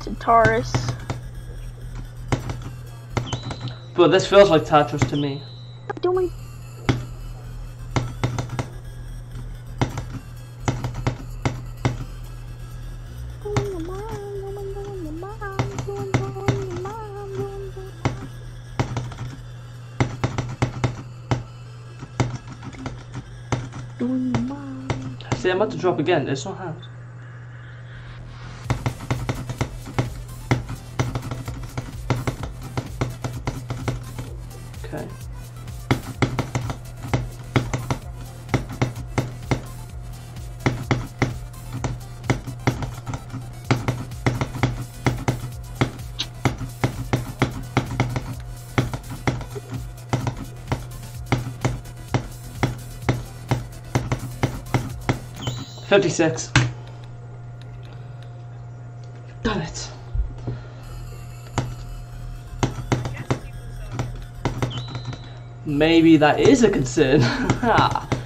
Taurus. But this feels like Tetris to me. What am I doing? See, I'm about to drop again. It's not hard. Okay. $56. Damn it. Maybe that is a concern.